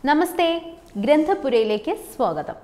നമസ്തേ, ഗ്രന്ഥപുരയിലേക്ക് സ്വാഗതം.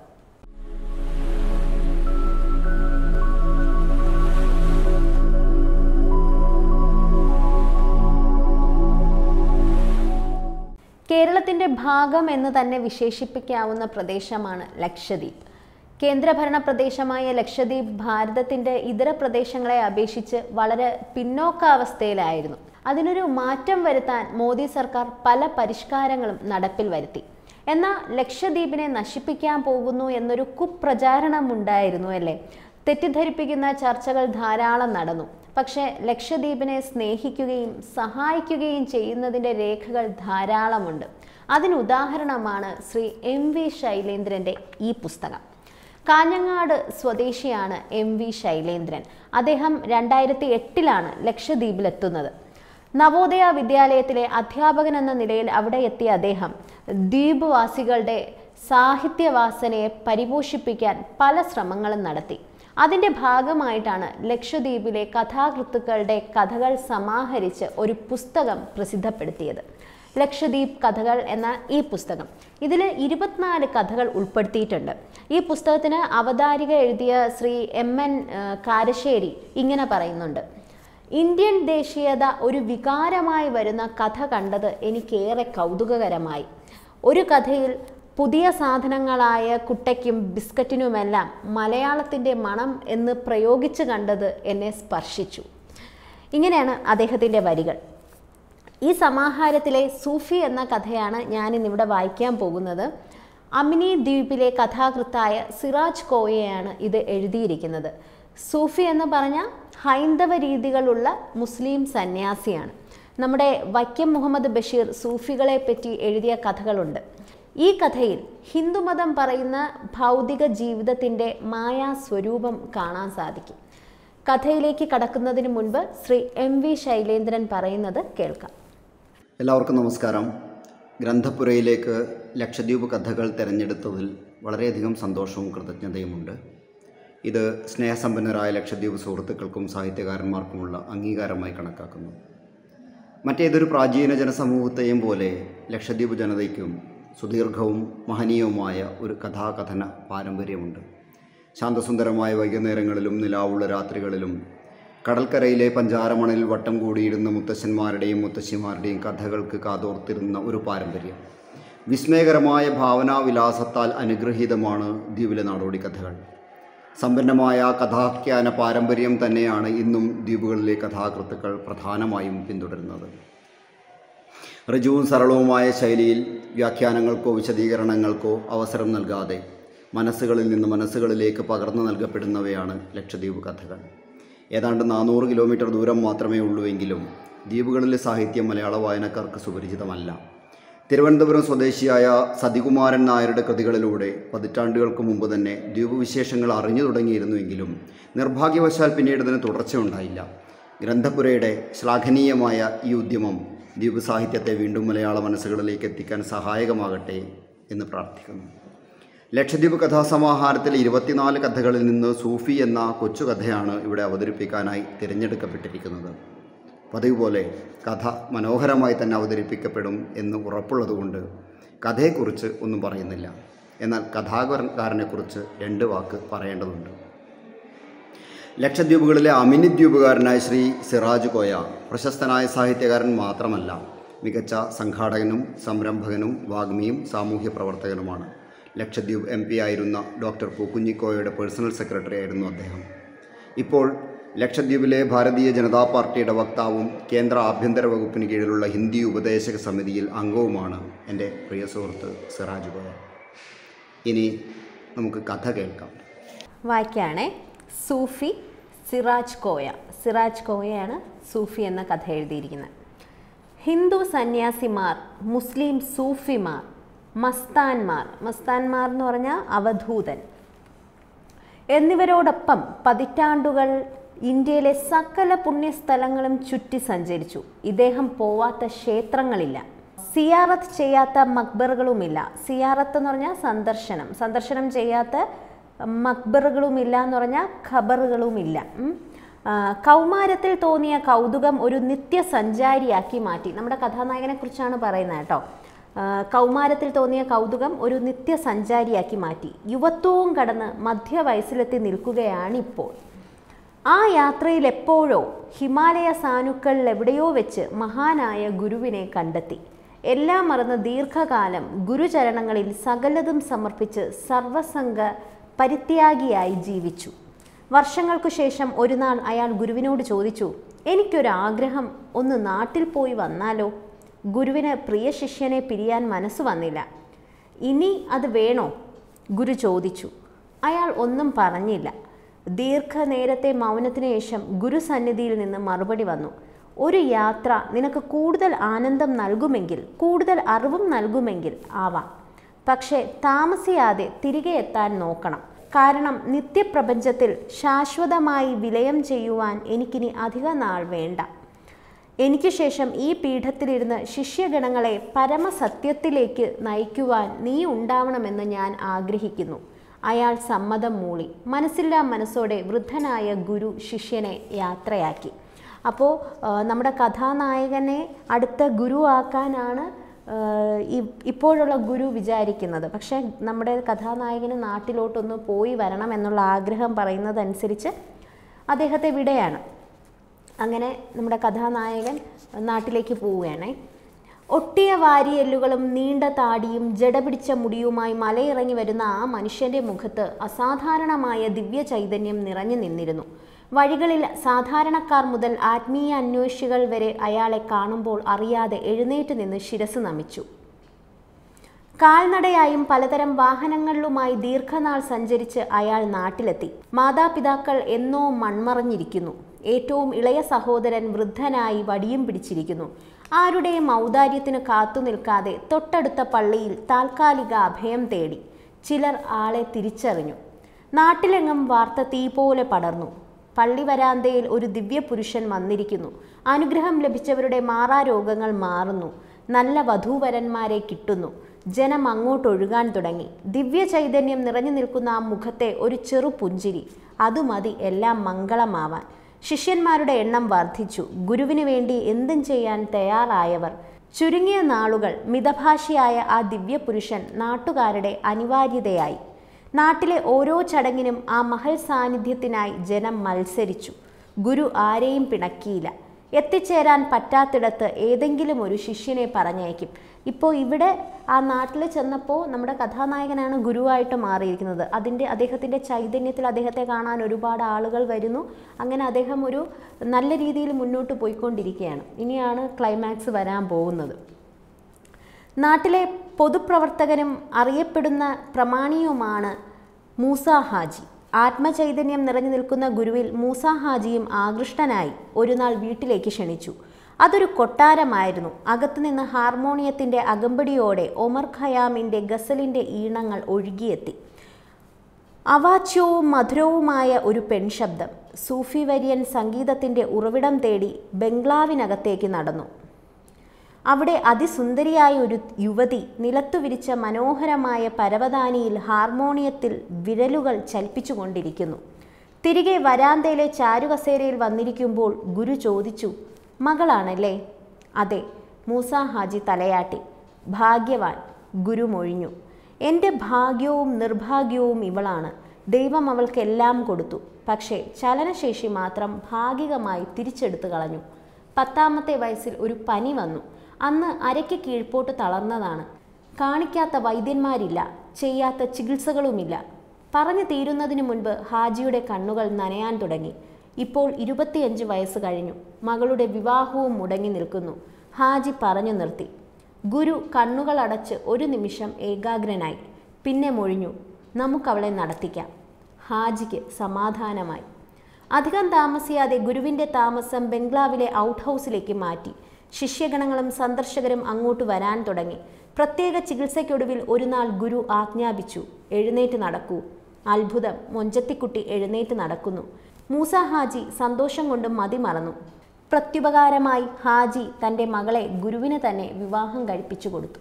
കേരളത്തിൻ്റെ ഭാഗം എന്ന് തന്നെ വിശേഷിപ്പിക്കാവുന്ന പ്രദേശമാണ് ലക്ഷദ്വീപ്. കേന്ദ്രഭരണ പ്രദേശമായ ലക്ഷദ്വീപ് ഭാരതത്തിൻ്റെ ഇതര പ്രദേശങ്ങളെ അപേക്ഷിച്ച് വളരെ പിന്നോക്കാവസ്ഥയിലായിരുന്നു. അതിനൊരു മാറ്റം വരുത്താൻ മോദി സർക്കാർ പല പരിഷ്കാരങ്ങളും നടപ്പിൽ വരുത്തി. എന്നാൽ ലക്ഷദ്വീപിനെ നശിപ്പിക്കാൻ പോകുന്നു എന്നൊരു കുപ്രചാരണം ഉണ്ടായിരുന്നു അല്ലേ? തെറ്റിദ്ധരിപ്പിക്കുന്ന ചർച്ചകൾ ധാരാളം നടന്നു. പക്ഷേ ലക്ഷദ്വീപിനെ സ്നേഹിക്കുകയും സഹായിക്കുകയും ചെയ്യുന്നതിൻ്റെ രേഖകൾ ധാരാളമുണ്ട്. അതിനുദാഹരണമാണ് ശ്രീ MV ശൈലേന്ദ്രൻ്റെ ഈ പുസ്തകം. കാഞ്ഞങ്ങാട് സ്വദേശിയാണ് MV ശൈലേന്ദ്രൻ. അദ്ദേഹം 2008 ലക്ഷദ്വീപിലെത്തുന്നത്. നവോദയ വിദ്യാലയത്തിലെ അധ്യാപകൻ എന്ന നിലയിൽ അവിടെ എത്തിയ അദ്ദേഹം ദ്വീപ് വാസികളുടെ സാഹിത്യവാസനയെ പരിപോഷിപ്പിക്കാൻ പല ശ്രമങ്ങളും നടത്തി. അതിൻ്റെ ഭാഗമായിട്ടാണ് ലക്ഷദ്വീപിലെ കഥാകൃത്തുക്കളുടെ കഥകൾ സമാഹരിച്ച് ഒരു പുസ്തകം പ്രസിദ്ധപ്പെടുത്തിയത്. ലക്ഷദ്വീപ് കഥകൾ എന്ന ഈ പുസ്തകം. ഇതിൽ 24 കഥകൾ ഉൾപ്പെടുത്തിയിട്ടുണ്ട്. ഈ പുസ്തകത്തിന് അവതാരിക എഴുതിയ ശ്രീ MN കാരശ്ശേരി ഇങ്ങനെ പറയുന്നുണ്ട്: ഇന്ത്യൻ ദേശീയത ഒരു വികാരമായി വരുന്ന കഥ കണ്ടത് എനിക്കേറെ കൗതുകകരമായി. ഒരു കഥയിൽ പുതിയ സാധനങ്ങളായ കുട്ടയ്ക്കും ബിസ്ക്കറ്റിനുമെല്ലാം മലയാളത്തിൻ്റെ മണം എന്ന് പ്രയോഗിച്ച് കണ്ടത് എന്നെ സ്പർശിച്ചു. ഇങ്ങനെയാണ് അദ്ദേഹത്തിൻ്റെ വരികൾ. ഈ സമാഹാരത്തിലെ സൂഫി എന്ന കഥയാണ് ഞാനിന്നിവിടെ വായിക്കാൻ പോകുന്നത്. അമിനി ദ്വീപിലെ കഥാകൃത്തായ സിറാജ് കോയയാണ് ഇത് എഴുതിയിരിക്കുന്നത്. സൂഫി എന്ന് പറഞ്ഞാൽ ഹൈന്ദവ രീതികളുള്ള മുസ്ലിം സന്യാസിയാണ്. നമ്മുടെ വൈക്കം മുഹമ്മദ് ബഷീർ സൂഫികളെ പറ്റി എഴുതിയ കഥകളുണ്ട്. ഈ കഥയിൽ ഹിന്ദുമതം പറയുന്ന ഭൗതിക ജീവിതത്തിൻ്റെ മായാസ്വരൂപം കാണാൻ സാധിക്കും. കഥയിലേക്ക് കടക്കുന്നതിന് മുൻപ് ശ്രീ MV ശൈലേന്ദ്രൻ പറയുന്നത് കേൾക്കാം. എല്ലാവർക്കും നമസ്കാരം. ഗ്രന്ഥപുരയിലേക്ക് ലക്ഷദ്വീപ് കഥകൾ തിരഞ്ഞെടുത്തതിൽ വളരെയധികം സന്തോഷവും കൃതജ്ഞതയുമുണ്ട്. ഇത് സ്നേഹസമ്പന്നരായ ലക്ഷദ്വീപ് സുഹൃത്തുക്കൾക്കും സാഹിത്യകാരന്മാർക്കുമുള്ള അംഗീകാരമായി കണക്കാക്കുന്നു. മറ്റേതൊരു പ്രാചീന ജനസമൂഹത്തെയും പോലെ ലക്ഷദ്വീപ് ജനതയ്ക്കും സുദീർഘവും മഹനീയവുമായ ഒരു കഥാകഥന പാരമ്പര്യമുണ്ട്. ശാന്തസുന്ദരമായ വൈകുന്നേരങ്ങളിലും നിലാവുള്ള രാത്രികളിലും കടൽക്കരയിലെ പഞ്ചാരമണലിൽ വട്ടം കൂടിയിരുന്ന മുത്തശ്ശന്മാരുടെയും മുത്തശ്ശിമാരുടെയും കഥകൾക്ക് കാതോർത്തിരുന്ന ഒരു പാരമ്പര്യം. വിസ്മയകരമായ ഭാവനാവിലാസത്താൽ അനുഗ്രഹീതമാണ് ദ്വീപിലെ നാടോടി കഥകൾ. സമ്പന്നമായ കഥാഖ്യാന പാരമ്പര്യം തന്നെയാണ് ഇന്നും ദ്വീപുകളിലെ കഥാകൃത്തുക്കൾ പ്രധാനമായും പിന്തുടരുന്നത്. ഋജുവും സരളവുമായ ശൈലിയിൽ വ്യാഖ്യാനങ്ങൾക്കോ വിശദീകരണങ്ങൾക്കോ അവസരം നൽകാതെ മനസ്സുകളിൽ നിന്ന് മനസ്സുകളിലേക്ക് പകർന്നു നൽകപ്പെടുന്നവയാണ് ലക്ഷദ്വീപ് കഥകൾ. ഏതാണ്ട് 400 കിലോമീറ്റർ ദൂരം മാത്രമേ ഉള്ളൂവെങ്കിലും ദ്വീപുകളിലെ സാഹിത്യം മലയാള വായനക്കാർക്ക് സുപരിചിതമല്ല. തിരുവനന്തപുരം സ്വദേശിയായ സതികുമാരൻ നായരുടെ കൃതികളിലൂടെ പതിറ്റാണ്ടുകൾക്ക് മുമ്പ് തന്നെ ദ്വീപ് വിശേഷങ്ങൾ അറിഞ്ഞു തുടങ്ങിയിരുന്നുവെങ്കിലും നിർഭാഗ്യവശാൽ പിന്നീട് ഇതിന് തുടർച്ചയുണ്ടായില്ല. ഗ്രന്ഥപുരയുടെ ശ്ലാഘനീയമായ ഈ ഉദ്യമം ദ്വീപ് സാഹിത്യത്തെ വീണ്ടും മലയാള മനസ്സുകളിലേക്ക് എത്തിക്കാൻ സഹായകമാകട്ടെ എന്ന് പ്രാർത്ഥിക്കുന്നു. ലക്ഷദ്വീപ് കഥാസമാഹാരത്തിലെ 24 കഥകളിൽ നിന്ന് സൂഫി എന്ന കൊച്ചു കഥയാണ് ഇവിടെ അവതരിപ്പിക്കാനായി തിരഞ്ഞെടുക്കപ്പെട്ടിരിക്കുന്നത്. പതിവ് പോലെ കഥ മനോഹരമായി തന്നെ അവതരിപ്പിക്കപ്പെടും എന്ന് ഉറപ്പുള്ളതുകൊണ്ട് കഥയെക്കുറിച്ച് ഒന്നും പറയുന്നില്ല. എന്നാൽ കഥാകാരനെക്കുറിച്ച് 2 വാക്ക് പറയേണ്ടതുണ്ട്. ലക്ഷദ്വീപുകളിലെ അമിനി ദ്വീപുകാരനായ ശ്രീ സിറാജ് കോയ പ്രശസ്തനായ സാഹിത്യകാരൻ മാത്രമല്ല, മികച്ച സംഘാടകനും സംരംഭകനും വാഗ്മിയും സാമൂഹ്യ പ്രവർത്തകനുമാണ്. ലക്ഷദ്വീപ് MP ആയിരുന്ന ഡോക്ടർ പൂക്കുഞ്ഞിക്കോയയുടെ പേഴ്സണൽ സെക്രട്ടറി ആയിരുന്നു അദ്ദേഹം. ഇപ്പോൾ ലക്ഷദ്വീപിലെ ഭാരതീയ ജനതാ പാർട്ടിയുടെ വക്താവും കേന്ദ്ര ആഭ്യന്തര വകുപ്പിന് കീഴിലുള്ള ഹിന്ദി ഉപദേശക സമിതിയിൽ അംഗവുമാണ് എൻ്റെ പ്രിയ സുഹൃത്ത് സിറാജ് കോയ. ഇനി നമുക്ക് കഥ കേൾക്കാം. വായിക്കുകയാണേ. സൂഫി സിറാജ് കോയ. സിറാജ് കോയയാണ് സൂഫി എന്ന കഥ എഴുതിയിരിക്കുന്നത്. ഹിന്ദു സന്യാസിമാർ, മുസ്ലിം സൂഫിമാർ, മസ്താന്മാർ എന്ന് പറഞ്ഞാൽ അവധൂതൻ എന്നിവരോടൊപ്പം പതിറ്റാണ്ടുകൾ ഇന്ത്യയിലെ സകല പുണ്യസ്ഥലങ്ങളും ചുറ്റി സഞ്ചരിച്ചു. ഇദ്ദേഹം പോവാത്ത ക്ഷേത്രങ്ങളില്ല, സിയാറത്ത് ചെയ്യാത്ത മക്ബറുകളുമില്ല. സിയാറത്ത് എന്ന് പറഞ്ഞാൽ സന്ദർശനം ചെയ്യാത്ത മക്ബറുകളുമില്ല എന്ന് പറഞ്ഞാൽ ഖബറുകളുമില്ല. കൗമാരത്തിൽ തോന്നിയ കൗതുകം ഒരു നിത്യസഞ്ചാരിയാക്കി മാറ്റി. നമ്മുടെ കഥാനായകനെ കുറിച്ചാണ് പറയുന്നത് കേട്ടോ. കൗമാരത്തിൽ തോന്നിയ കൗതുകം ഒരു നിത്യസഞ്ചാരിയാക്കി മാറ്റി. യുവത്വവും കടന്ന് മധ്യവയസ്സിലെത്തി നിൽക്കുകയാണിപ്പോൾ. ആ യാത്രയിൽ എപ്പോഴോ ഹിമാലയ സാനുക്കളിൽ എവിടെയോ വെച്ച് മഹാനായ ഗുരുവിനെ കണ്ടെത്തി. എല്ലാം മറന്ന് ദീർഘകാലം ഗുരുചരണങ്ങളിൽ സകലതും സമർപ്പിച്ച് സർവസംഗ പരിത്യാഗിയായി ജീവിച്ചു. വർഷങ്ങൾക്കു ശേഷം ഒരു നാൾ അയാൾ ഗുരുവിനോട് ചോദിച്ചു, എനിക്കൊരാഗ്രഹം, ഒന്ന് നാട്ടിൽ പോയി വന്നാലോ? ഗുരുവിന് പ്രിയ ശിഷ്യനെ പിരിയാൻ മനസ്സ് വന്നില്ല. ഇനി അത് വേണോ? ഗുരു ചോദിച്ചു. അയാൾ ഒന്നും പറഞ്ഞില്ല. ദീർഘനേരത്തെ മൗനത്തിന് ശേഷം ഗുരുസന്നിധിയിൽ നിന്ന് മറുപടി വന്നു, ഒരു യാത്ര നിനക്ക് കൂടുതൽ ആനന്ദം നൽകുമെങ്കിൽ, കൂടുതൽ അറിവും നൽകുമെങ്കിൽ ആവാം. പക്ഷേ താമസിയാതെ തിരികെ എത്താൻ നോക്കണം. കാരണം നിത്യപ്രപഞ്ചത്തിൽ ശാശ്വതമായി വിലയം ചെയ്യുവാൻ എനിക്കിനി അധിക നാൾ വേണ്ട. എനിക്ക് ശേഷം ഈ പീഠത്തിലിരുന്ന് ശിഷ്യഗണങ്ങളെ പരമസത്യത്തിലേക്ക് നയിക്കുവാൻ നീ ഉണ്ടാവണമെന്ന് ഞാൻ ആഗ്രഹിക്കുന്നു. അയാൾ സമ്മതം മൂളി. മനസ്സില്ലാ മനസ്സോടെ വൃദ്ധനായ ഗുരു ശിഷ്യനെ യാത്രയാക്കി. അപ്പോൾ നമ്മുടെ കഥാനായകനെ അടുത്ത ഗുരു ആക്കാനാണ് ഇപ്പോഴുള്ള ഗുരു വിചാരിക്കുന്നത്. പക്ഷേ നമ്മുടെ കഥാനായകന് നാട്ടിലോട്ടൊന്ന് പോയി വരണം എന്നുള്ള ആഗ്രഹം പറയുന്നതനുസരിച്ച് അദ്ദേഹത്തെ വിടുകയാണ്. അങ്ങനെ നമ്മുടെ കഥാനായകൻ നാട്ടിലേക്ക് പോവുകയാണ്. ഒട്ടിയ വാരിയെല്ലുകളും നീണ്ട താടിയും ജടപിടിച്ച മുടിയുമായി മലയിറങ്ങി വരുന്ന ആ മനുഷ്യൻ്റെ മുഖത്ത് അസാധാരണമായ ദിവ്യ ചൈതന്യം നിറഞ്ഞു നിന്നിരുന്നു. വഴികളിൽ സാധാരണക്കാർ മുതൽ ആത്മീയ അന്വേഷികൾ വരെ അയാളെ കാണുമ്പോൾ അറിയാതെ എഴുന്നേറ്റ് നിന്ന് ശിരസ് നമിച്ചു. കാൽനടയായും പലതരം വാഹനങ്ങളിലുമായി ദീർഘനാൾ സഞ്ചരിച്ച് അയാൾ നാട്ടിലെത്തി. മാതാപിതാക്കൾ എന്നോ മൺമറഞ്ഞിരിക്കുന്നു. ഏറ്റവും ഇളയ സഹോദരൻ വൃദ്ധനായി വടിയും പിടിച്ചിരിക്കുന്നു. ആരുടെയും ഔദാര്യത്തിന് കാത്തു നിൽക്കാതെ തൊട്ടടുത്ത പള്ളിയിൽ താൽക്കാലിക അഭയം തേടി. ചിലർ ആളെ തിരിച്ചറിഞ്ഞു. നാട്ടിലെങ്ങും വാർത്ത തീ പോലെ പടർന്നു. പള്ളി വരാന്തയിൽ ഒരു ദിവ്യപുരുഷൻ വന്നിരിക്കുന്നു. അനുഗ്രഹം ലഭിച്ചവരുടെ മാറാരോഗങ്ങൾ മാറുന്നു. നല്ല വധൂവരന്മാരെ കിട്ടുന്നു. ജനം അങ്ങോട്ടൊഴുകാൻ തുടങ്ങി. ദിവ്യ ചൈതന്യം നിറഞ്ഞു നിൽക്കുന്ന ആ മുഖത്തെ ഒരു ചെറു പുഞ്ചിരി, അതുമതി എല്ലാം മംഗളമാവാൻ. ശിഷ്യന്മാരുടെ എണ്ണം വർദ്ധിച്ചു. ഗുരുവിന് വേണ്ടി എന്തും ചെയ്യാൻ തയ്യാറായവർ. ചുരുങ്ങിയ നാളുകൾ മിതഭാഷിയായ ആ ദിവ്യപുരുഷൻ നാട്ടുകാരുടെ അനിവാര്യതയായി. നാട്ടിലെ ഓരോ ചടങ്ങിനും ആ മഹൽ സാന്നിധ്യത്തിനായി ജനം മത്സരിച്ചു. ഗുരു ആരെയും പിണക്കിയില്ല. എത്തിച്ചേരാൻ പറ്റാത്തിടത്ത് ഏതെങ്കിലും ഒരു ശിഷ്യനെ പറഞ്ഞയക്കും. ഇപ്പോൾ ഇവിടെ ആ നാട്ടിൽ ചെന്നപ്പോൾ നമ്മുടെ കഥാനായകനാണ് ഗുരുവായിട്ട് മാറിയിരിക്കുന്നത്. അദ്ദേഹത്തിൻ്റെ ചൈതന്യത്തിൽ അദ്ദേഹത്തെ കാണാൻ ഒരുപാട് ആളുകൾ വരുന്നു. അങ്ങനെ അദ്ദേഹം ഒരു നല്ല രീതിയിൽ മുന്നോട്ട് പോയിക്കൊണ്ടിരിക്കുകയാണ്. ഇനിയാണ് ക്ലൈമാക്സ് വരാൻ പോകുന്നത്. നാട്ടിലെ പൊതുപ്രവർത്തകനും അറിയപ്പെടുന്ന പ്രമാണിയുമാണ് മൂസ ഹാജി. ആത്മചൈതന്യം നിറഞ്ഞു നിൽക്കുന്ന ഗുരുവിൽ മൂസ ഹാജിയും ആകൃഷ്ടനായി ഒരു നാൾ വീട്ടിലേക്ക് ക്ഷണിച്ചു. അതൊരു കൊട്ടാരമായിരുന്നു. അകത്തുനിന്ന് ഹാർമോണിയത്തിൻ്റെ അകമ്പടിയോടെ ഒമർ ഖയാമിൻ്റെ ഗസലിൻ്റെ ഈണങ്ങൾ ഒഴുകിയെത്തി. അവാച്യവും മധുരവുമായ ഒരു പെൺശബ്ദം. സൂഫി വര്യൻ സംഗീതത്തിൻ്റെ ഉറവിടം തേടി ബംഗ്ലാവിനകത്തേക്ക് നടന്നു. അവിടെ അതിസുന്ദരിയായ ഒരു യുവതി നിലത്തു വിരിച്ച മനോഹരമായ പരവതാനിയിൽ ഹാർമോണിയത്തിൽ വിരലുകൾ ചലിപ്പിച്ചുകൊണ്ടിരിക്കുന്നു. തിരികെ വരാന്തയിലെ ചാരുകസേരയിൽ വന്നിരിക്കുമ്പോൾ ഗുരു ചോദിച്ചു, മകളാണല്ലേ? അതെ, മൂസ ഹാജി തലയാട്ടി. ഭാഗ്യവാൻ, ഗുരു മൊഴിഞ്ഞു. എൻ്റെ ഭാഗ്യവും നിർഭാഗ്യവും ഇവളാണ്. ദൈവം അവൾക്കെല്ലാം കൊടുത്തു. പക്ഷേ ചലനശേഷി മാത്രം ഭാഗികമായി തിരിച്ചെടുത്തു കളഞ്ഞു. 10ാമത്തെ വയസ്സിൽ ഒരു പനി വന്നു. അന്ന് അരയ്ക്ക് കീഴ്പോട്ട് തളർന്നതാണ്. കാണിക്കാത്ത വൈദ്യന്മാരില്ല, ചെയ്യാത്ത ചികിത്സകളുമില്ല. പറഞ്ഞു തീരുന്നതിന് മുൻപ് ഹാജിയുടെ കണ്ണുകൾ നനയാൻ തുടങ്ങി. ഇപ്പോൾ 25 വയസ്സ് കഴിഞ്ഞു. മകളുടെ വിവാഹവും മുടങ്ങി നിൽക്കുന്നു. ഹാജി പറഞ്ഞു നിർത്തി. ഗുരു കണ്ണുകൾ അടച്ച് ഒരു നിമിഷം ഏകാഗ്രനായി. പിന്നെ മൊഴിഞ്ഞു, നമുക്കവളെ നടത്തിക്കാം. ഹാജിക്ക് സമാധാനമായി. അധികം താമസിയാതെ ഗുരുവിൻ്റെ താമസം ബംഗ്ലാവിലെ ഔട്ട് ഹൗസിലേക്ക് മാറ്റി. ശിഷ്യഗണങ്ങളും സന്ദർശകരും അങ്ങോട്ട് വരാൻ തുടങ്ങി. പ്രത്യേക ചികിത്സയ്ക്കൊടുവിൽ ഒരു നാൾ ഗുരു ആജ്ഞാപിച്ചു, എഴുന്നേറ്റ് നടക്കൂ. അത്ഭുതം, മൊഞ്ചത്തിക്കുട്ടി എഴുന്നേറ്റ് നടക്കുന്നു. മൂസ ഹാജി സന്തോഷം കൊണ്ട് മതിമറന്നു. പ്രത്യുപകാരമായി ഹാജി തൻ്റെ മകളെ ഗുരുവിന് തന്നെ വിവാഹം കഴിപ്പിച്ചു കൊടുത്തു.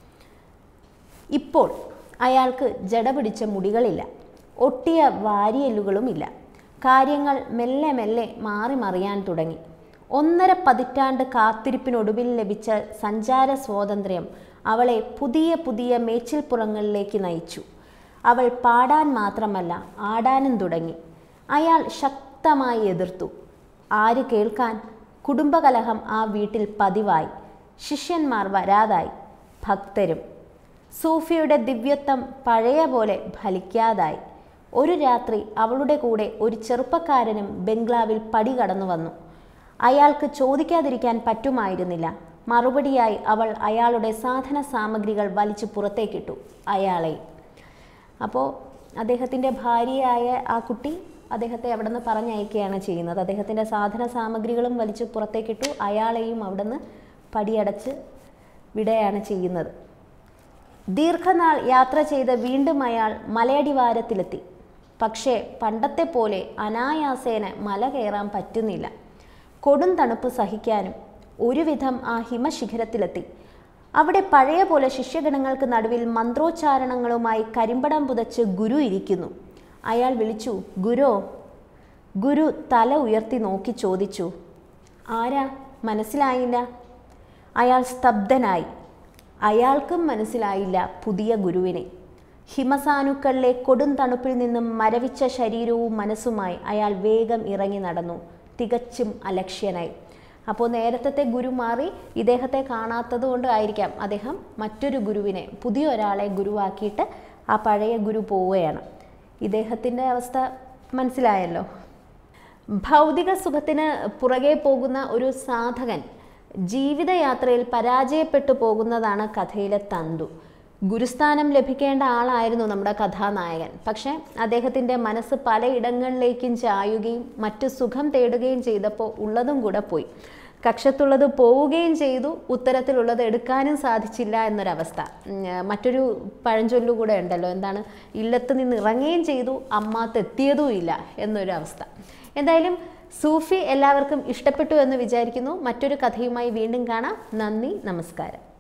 ഇപ്പോൾ അയാൾക്ക് ജട പിടിച്ച മുടികളില്ല, ഒട്ടിയ വാരിയെല്ലുകളുമില്ല. കാര്യങ്ങൾ മെല്ലെ മെല്ലെ മാറി മറിയാൻ തുടങ്ങി. 1.5 പതിറ്റാണ്ട് കാത്തിരിപ്പിനൊടുവിൽ ലഭിച്ച സഞ്ചാര സ്വാതന്ത്ര്യം അവളെ പുതിയ പുതിയ മേച്ചിൽപ്പുറങ്ങളിലേക്ക് നയിച്ചു. അവൾ പാടാൻ മാത്രമല്ല ആടാനും തുടങ്ങി. അയാൾ ശക്തമായി എതിർത്തു. ആര് കേൾക്കാൻ? കുടുംബകലഹം ആ വീട്ടിൽ പതിവായി. ശിഷ്യന്മാർ വരാതായി, ഭക്തരും. സൂഫിയുടെ ദിവ്യത്വം പഴയ പോലെ ഫലിക്കാതായി. ഒരു രാത്രി അവളുടെ കൂടെ ഒരു ചെറുപ്പക്കാരനും ബംഗ്ലാവിൽ പടി കടന്നു വന്നു. അയാൾക്ക് ചോദിക്കാതിരിക്കാൻ പറ്റുമായിരുന്നില്ല. മറുപടിയായി അവൾ അയാളുടെ സാധന സാമഗ്രികൾ വലിച്ചു പുറത്തേക്കിട്ടു, അയാളെ. അപ്പോൾ അദ്ദേഹത്തിൻ്റെ ഭാര്യയായ ആ കുട്ടി അദ്ദേഹത്തെ അവിടെ നിന്ന് പറഞ്ഞയക്കുകയാണ് ചെയ്യുന്നത്. അദ്ദേഹത്തിൻ്റെ സാധന സാമഗ്രികളും വലിച്ചു പുറത്തേക്കിട്ടു, അയാളെയും അവിടെ നിന്ന് പടിയടച്ച് വിടുകയാണ് ചെയ്യുന്നത്. ദീർഘനാൾ യാത്ര ചെയ്ത് വീണ്ടും അയാൾ മലയടിവാരത്തിലെത്തി. പക്ഷേ പണ്ടത്തെ പോലെ അനായാസേന മല കയറാൻ പറ്റുന്നില്ല. കൊടും തണുപ്പ് സഹിക്കാനും ഒരുവിധം ആ ഹിമശിഖരത്തിലെത്തി. അവിടെ പഴയ പോലെ ശിഷ്യഗണങ്ങൾക്ക് നടുവിൽ മന്ത്രോച്ചാരണങ്ങളുമായി കരിമ്പടം പുതച്ച് ഗുരു ഇരിക്കുന്നു. അയാൾ വിളിച്ചു, ഗുരോ. ഗുരു തല ഉയർത്തി നോക്കി ചോദിച്ചു, ആരാ? മനസ്സിലായില്ല. അയാൾ സ്തബ്ധനായി. അയാൾക്കും മനസ്സിലായില്ല പുതിയ ഗുരുവിനെ. ഹിമസാനുക്കളിലെ കൊടും തണുപ്പിൽ നിന്നും മരവിച്ച ശരീരവും മനസ്സുമായി അയാൾ വേഗം ഇറങ്ങി നടന്നു, തികച്ചും അലക്ഷ്യനായി. അപ്പോൾ നേരത്തെ ഗുരു മാറി ഇദ്ദേഹത്തെ കാണാത്തത് കൊണ്ടായിരിക്കാം അദ്ദേഹം മറ്റൊരു ഗുരുവിനെ, പുതിയ ഒരാളെ ഗുരുവാക്കിയിട്ട് ആ പഴയ ഗുരു പോവുകയാണ്. ഇദ്ദേഹത്തിൻ്റെ അവസ്ഥ മനസ്സിലായല്ലോ. ഭൗതിക സുഖത്തിന് പുറകെ പോകുന്ന ഒരു സാധകൻ ജീവിതയാത്രയിൽ പരാജയപ്പെട്ടു പോകുന്നതാണ് കഥയിലെ തന്തു. ഗുരുസ്ഥാനം ലഭിക്കേണ്ട ആളായിരുന്നു നമ്മുടെ കഥാനായകൻ. പക്ഷേ അദ്ദേഹത്തിൻ്റെ മനസ്സ് പലയിടങ്ങളിലേക്കും ചായുകയും മറ്റു സുഖം തേടുകയും ചെയ്തപ്പോൾ ഉള്ളതും കൂടെ പോയി. കക്ഷത്തുള്ളത് പോവുകയും ചെയ്തു, ഉത്തരത്തിലുള്ളത് എടുക്കാനും സാധിച്ചില്ല എന്നൊരവസ്ഥ. മറ്റൊരു പഴഞ്ചൊല്ലു കൂടെ ഉണ്ടല്ലോ, എന്താണ്? ഇല്ലത്ത് നിന്ന് ഇറങ്ങുകയും ചെയ്തു, അമ്മാത്തെത്തിയതും ഇല്ല എന്നൊരു അവസ്ഥ. എന്തായാലും സൂഫി എല്ലാവർക്കും ഇഷ്ടപ്പെട്ടു എന്ന് വിചാരിക്കുന്നു. മറ്റൊരു കഥയുമായി വീണ്ടും കാണാം. നന്ദി, നമസ്കാരം.